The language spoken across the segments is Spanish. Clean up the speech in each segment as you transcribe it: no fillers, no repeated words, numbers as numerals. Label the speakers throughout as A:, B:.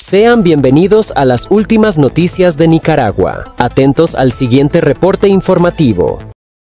A: Sean bienvenidos a las últimas noticias de Nicaragua. Atentos al siguiente reporte informativo.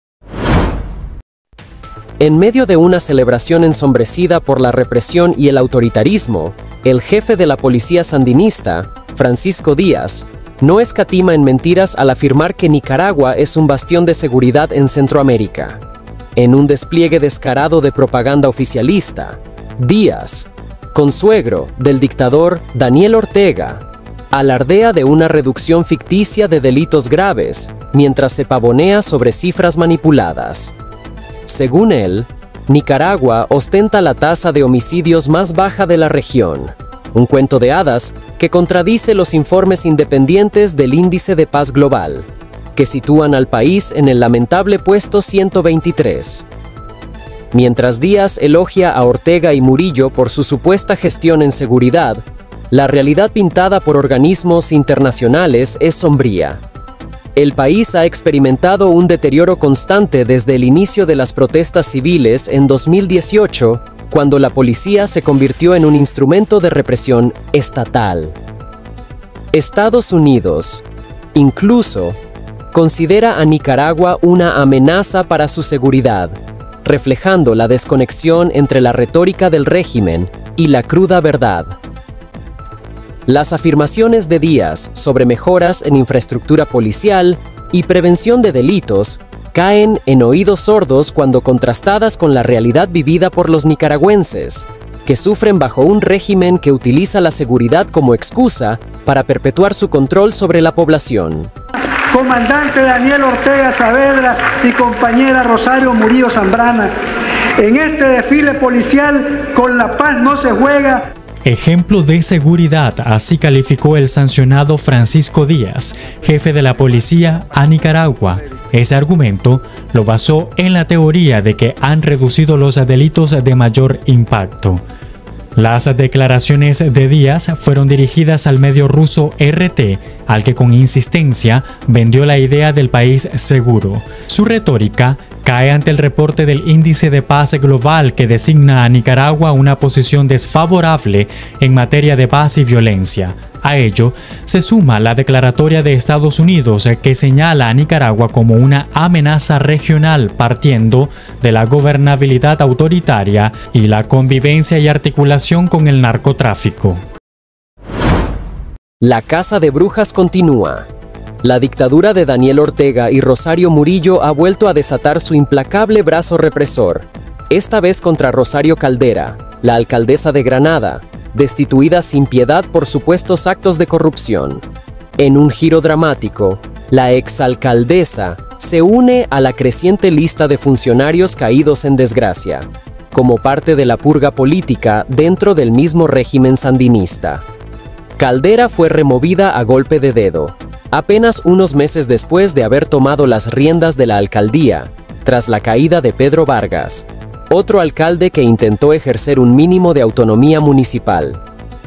A: En medio de una celebración ensombrecida por la represión y el autoritarismo, el jefe de la policía sandinista, Francisco Díaz, no escatima en mentiras al afirmar que Nicaragua es un bastión de seguridad en Centroamérica. En un despliegue descarado de propaganda oficialista, Díaz, consuegro del dictador Daniel Ortega, alardea de una reducción ficticia de delitos graves, mientras se pavonea sobre cifras manipuladas. Según él, Nicaragua ostenta la tasa de homicidios más baja de la región, un cuento de hadas que contradice los informes independientes del Índice de Paz Global, que sitúan al país en el lamentable puesto 123. Mientras Díaz elogia a Ortega y Murillo por su supuesta gestión en seguridad, la realidad pintada por organismos internacionales es sombría. El país ha experimentado un deterioro constante desde el inicio de las protestas civiles en 2018, cuando la policía se convirtió en un instrumento de represión estatal. Estados Unidos, incluso, considera a Nicaragua una amenaza para su seguridad, reflejando la desconexión entre la retórica del régimen y la cruda verdad. Las afirmaciones de Díaz sobre mejoras en infraestructura policial y prevención de delitos caen en oídos sordos cuando contrastadas con la realidad vivida por los nicaragüenses, que sufren bajo un régimen que utiliza la seguridad como excusa para perpetuar su control sobre la población.
B: Comandante Daniel Ortega Saavedra y compañera Rosario Murillo Zambrana, en este desfile policial con la paz no se juega.
C: Ejemplo de seguridad, así calificó el sancionado Francisco Díaz, jefe de la policía a Nicaragua. Ese argumento lo basó en la teoría de que han reducido los delitos de mayor impacto. Las declaraciones de Díaz fueron dirigidas al medio ruso RT, al que con insistencia vendió la idea del país seguro. Su retórica cae ante el reporte del Índice de Paz Global que designa a Nicaragua una posición desfavorable en materia de paz y violencia. A ello se suma la declaratoria de Estados Unidos que señala a Nicaragua como una amenaza regional partiendo de la gobernabilidad autoritaria y la convivencia y articulación con el narcotráfico.
A: La caza de brujas continúa. La dictadura de Daniel Ortega y Rosario Murillo ha vuelto a desatar su implacable brazo represor, esta vez contra Rosario Caldera, la alcaldesa de Granada, destituida sin piedad por supuestos actos de corrupción. En un giro dramático, la exalcaldesa se une a la creciente lista de funcionarios caídos en desgracia, como parte de la purga política dentro del mismo régimen sandinista. Caldera fue removida a golpe de dedo, apenas unos meses después de haber tomado las riendas de la alcaldía, tras la caída de Pedro Vargas, otro alcalde que intentó ejercer un mínimo de autonomía municipal.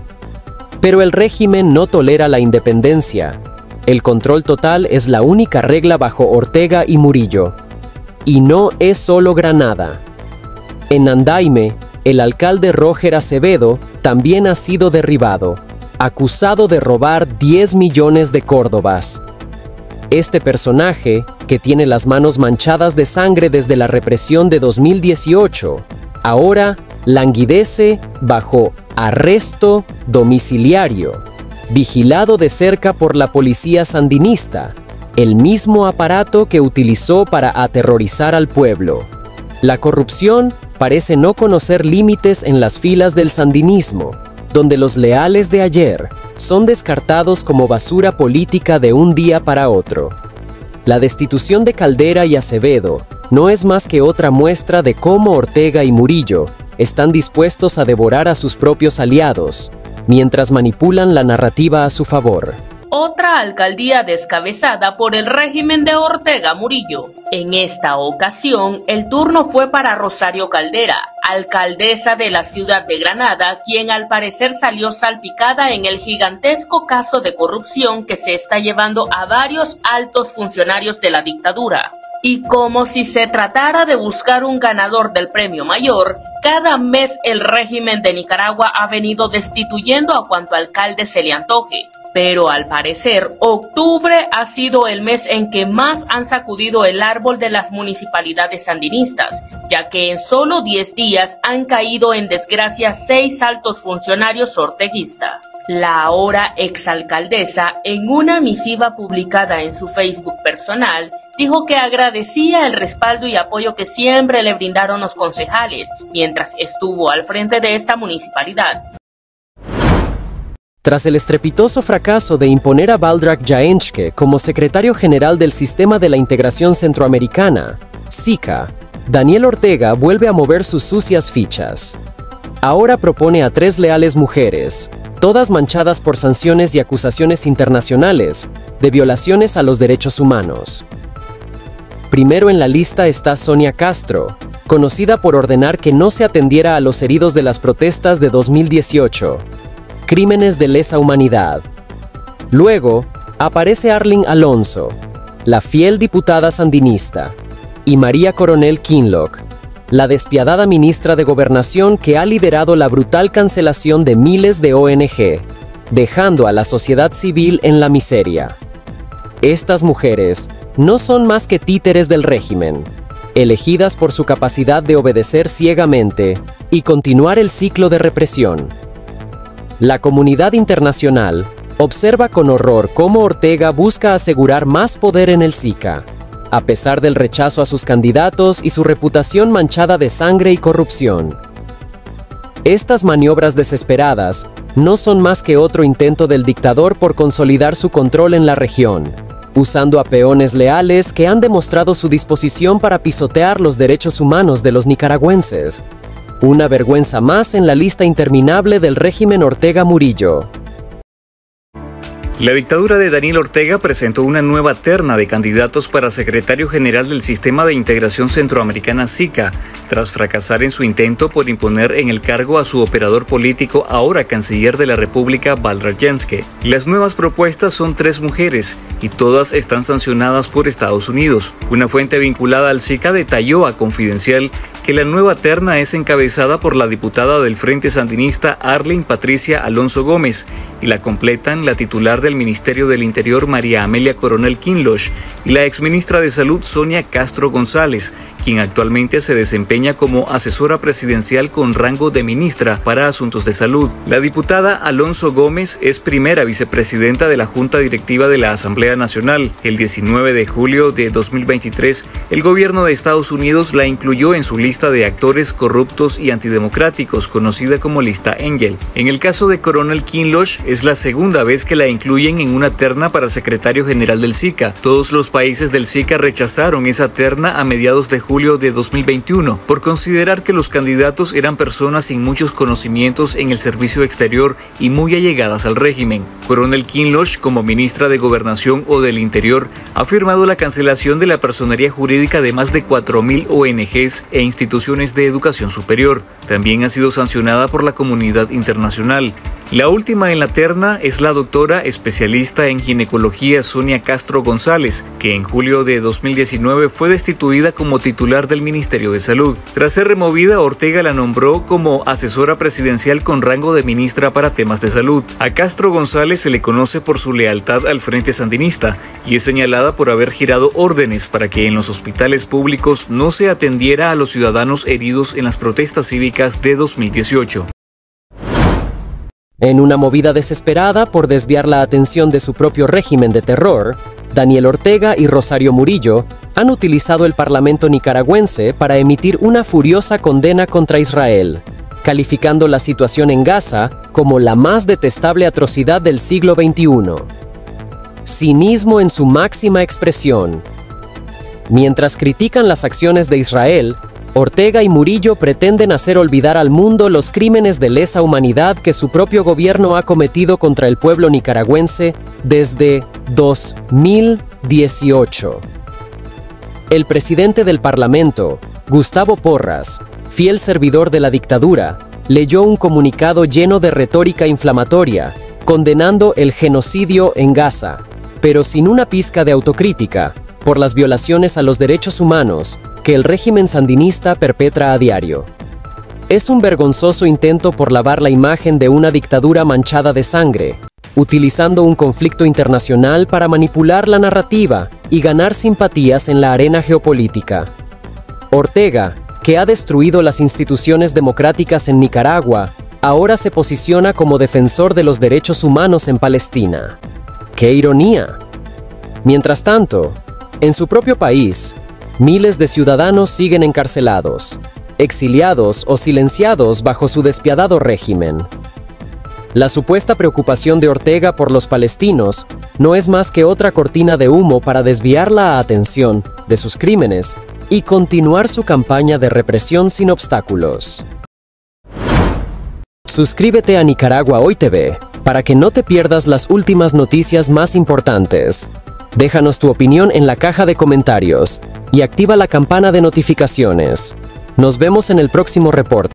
A: Pero el régimen no tolera la independencia. El control total es la única regla bajo Ortega y Murillo. Y no es solo Granada. En Andaime, el alcalde Roger Acevedo también ha sido derribado, acusado de robar 10 millones de córdobas. Este personaje, que tiene las manos manchadas de sangre desde la represión de 2018, ahora languidece bajo arresto domiciliario, vigilado de cerca por la policía sandinista, el mismo aparato que utilizó para aterrorizar al pueblo. La corrupción parece no conocer límites en las filas del sandinismo, donde los leales de ayer son descartados como basura política de un día para otro. La destitución de Caldera y Acevedo no es más que otra muestra de cómo Ortega y Murillo están dispuestos a devorar a sus propios aliados, mientras manipulan la narrativa a su favor.
D: Otra alcaldía descabezada por el régimen de Ortega Murillo. En esta ocasión, el turno fue para Rosario Caldera, alcaldesa de la ciudad de Granada, quien al parecer salió salpicada en el gigantesco caso de corrupción que se está llevando a varios altos funcionarios de la dictadura. Y como si se tratara de buscar un ganador del premio mayor, cada mes el régimen de Nicaragua ha venido destituyendo a cuanto alcalde se le antoje. Pero al parecer, octubre ha sido el mes en que más han sacudido el árbol de las municipalidades sandinistas, ya que en solo 10 días han caído en desgracia 6 altos funcionarios orteguistas. La ahora exalcaldesa, en una misiva publicada en su Facebook personal, dijo que agradecía el respaldo y apoyo que siempre le brindaron los concejales mientras estuvo al frente de esta municipalidad.
A: Tras el estrepitoso fracaso de imponer a Baldrak Jaenchke como secretario general del Sistema de la Integración Centroamericana, SICA, Daniel Ortega vuelve a mover sus sucias fichas. Ahora propone a 3 leales mujeres, todas manchadas por sanciones y acusaciones internacionales de violaciones a los derechos humanos. Primero en la lista está Sonia Castro, conocida por ordenar que no se atendiera a los heridos de las protestas de 2018. Crímenes de lesa humanidad. Luego, aparece Arlene Alonso, la fiel diputada sandinista, y María Coronel Kinloch, la despiadada ministra de Gobernación que ha liderado la brutal cancelación de miles de ONG, dejando a la sociedad civil en la miseria. Estas mujeres no son más que títeres del régimen, elegidas por su capacidad de obedecer ciegamente y continuar el ciclo de represión. La comunidad internacional observa con horror cómo Ortega busca asegurar más poder en el SICA, a pesar del rechazo a sus candidatos y su reputación manchada de sangre y corrupción. Estas maniobras desesperadas no son más que otro intento del dictador por consolidar su control en la región, usando a peones leales que han demostrado su disposición para pisotear los derechos humanos de los nicaragüenses. Una vergüenza más en la lista interminable del régimen Ortega Murillo.
E: La dictadura de Daniel Ortega presentó una nueva terna de candidatos para secretario general del Sistema de Integración Centroamericana SICA, tras fracasar en su intento por imponer en el cargo a su operador político, ahora canciller de la República, Baldrak Jaenchke. Las nuevas propuestas son 3 mujeres y todas están sancionadas por Estados Unidos. Una fuente vinculada al SICA detalló a Confidencial que la nueva terna es encabezada por la diputada del Frente Sandinista Arlene Patricia Alonso Gómez y la completan la titular del Ministerio del Interior María Amelia Coronel Kinloch y la exministra de Salud Sonia Castro González, quien actualmente se desempeña como asesora presidencial con rango de ministra para Asuntos de Salud. La diputada Alonso Gómez es primera vicepresidenta de la Junta Directiva de la Asamblea Nacional. El 19 de julio de 2023, el gobierno de Estados Unidos la incluyó en su lista de actores corruptos y antidemocráticos, conocida como lista Engel. En el caso de Coronel Kinloch, es la segunda vez que la incluyen en una terna para secretario general del SICA. Todos los países del SICA rechazaron esa terna a mediados de julio de 2021 por considerar que los candidatos eran personas sin muchos conocimientos en el servicio exterior y muy allegadas al régimen. Coronel Kinloch, como ministra de Gobernación o del Interior, ha firmado la cancelación de la personería jurídica de más de 4.000 ONGs e instituciones de educación superior. También ha sido sancionada por la comunidad internacional. La última en la terna es la doctora especialista en ginecología Sonia Castro González, que en julio de 2019 fue destituida como titular del Ministerio de Salud. Tras ser removida, Ortega la nombró como asesora presidencial con rango de ministra para temas de salud. A Castro González se le conoce por su lealtad al Frente Sandinista y es señalada por haber girado órdenes para que en los hospitales públicos no se atendiera a los ciudadanos heridos en las protestas cívicas de 2018.
A: En una movida desesperada por desviar la atención de su propio régimen de terror, Daniel Ortega y Rosario Murillo han utilizado el Parlamento nicaragüense para emitir una furiosa condena contra Israel, calificando la situación en Gaza como la más detestable atrocidad del siglo XXI. Cinismo en su máxima expresión. Mientras critican las acciones de Israel, Ortega y Murillo pretenden hacer olvidar al mundo los crímenes de lesa humanidad que su propio gobierno ha cometido contra el pueblo nicaragüense desde 2018. El presidente del Parlamento, Gustavo Porras, fiel servidor de la dictadura, leyó un comunicado lleno de retórica inflamatoria, condenando el genocidio en Gaza, pero sin una pizca de autocrítica, por las violaciones a los derechos humanos que el régimen sandinista perpetra a diario. Es un vergonzoso intento por lavar la imagen de una dictadura manchada de sangre, utilizando un conflicto internacional para manipular la narrativa y ganar simpatías en la arena geopolítica. Ortega, que ha destruido las instituciones democráticas en Nicaragua, ahora se posiciona como defensor de los derechos humanos en Palestina. ¡Qué ironía! Mientras tanto, en su propio país, miles de ciudadanos siguen encarcelados, exiliados o silenciados bajo su despiadado régimen. La supuesta preocupación de Ortega por los palestinos no es más que otra cortina de humo para desviar la atención de sus crímenes y continuar su campaña de represión sin obstáculos. Suscríbete a Nicaragua Hoy TV para que no te pierdas las últimas noticias más importantes. Déjanos tu opinión en la caja de comentarios y activa la campana de notificaciones. Nos vemos en el próximo reporte.